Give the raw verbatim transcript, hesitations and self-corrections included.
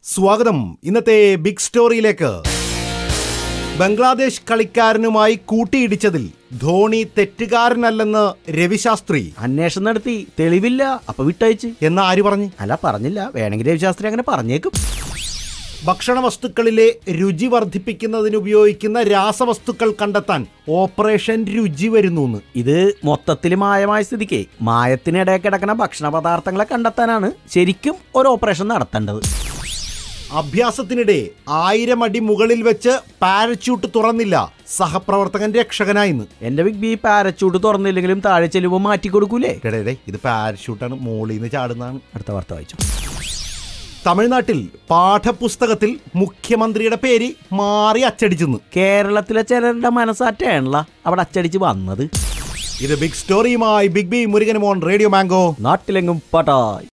സ്വാഗതം ഇന്നത്തെ ബിഗ് സ്റ്റോറിയിലേക്ക്. ബംഗ്ലാദേശ് കളിക്കാരനുമായി കൂട്ടിയിടിച്ചതിൽ ധോണി തെറ്റുകാരനല്ലെന്ന് രവിശാസ്ത്രി അന്വേഷണം നടത്തി, തെളിവില്ല, അപ്പൊ വിട്ടയച്ച് എന്ന് ആര് പറഞ്ഞു? അല്ല, പറഞ്ഞില്ല. വേണമെങ്കിൽ രവിശാസ്ത്രി അങ്ങനെ പറഞ്ഞേക്കും. ഭക്ഷണ വസ്തുക്കളിലെ രുചി വർദ്ധിപ്പിക്കുന്നതിന് ഉപയോഗിക്കുന്ന രാസവസ്തുക്കൾ കണ്ടെത്താൻ ഓപ്പറേഷൻ രുചി വരുന്നു. ഇത് മൊത്തത്തിൽ മായമായ സ്ഥിതിക്ക് മായത്തിനിടെ കിടക്കുന്ന ഭക്ഷണ പദാർത്ഥങ്ങളെ കണ്ടെത്താനാണ് ശരിക്കും ഒരു ഓപ്പറേഷൻ നടത്തേണ്ടത്. അഭ്യാസത്തിനിടെ ആയിരം അടി മുകളിൽ വെച്ച് പാരച്യൂട്ട് തുറന്നില്ല, സഹപ്രവർത്തകൻ രക്ഷകനായിന്ന്. എന്റെ ബിഗ് ബി പാരച്യൂട്ട് തുറന്നില്ലെങ്കിലും താഴെ ചെല്ലുമ്പോൾ മാറ്റി കൊടുക്കൂലേ? ഇത് പാരച്യൂട്ടാണ്, മോളിന്ന് ചാടുന്നതാണ്. അടുത്ത വാർത്ത വായിച്ചു. തമിഴ്നാട്ടിൽ പാഠപുസ്തകത്തിൽ മുഖ്യമന്ത്രിയുടെ പേര് മാറി അച്ചടിച്ചെന്ന്. കേരളത്തിലെ ചിലരുടെ മനസ്സാറ്റാണല്ല അവിടെ അച്ചടിച്ച് വന്നത്. ഇത് ബിഗ് സ്റ്റോറിയുമായി ബിഗ് ബി മുരുകൻ മോൻ റേഡിയോ മാംഗോ. നാട്ടിലെങ്ങും പട്ടായി.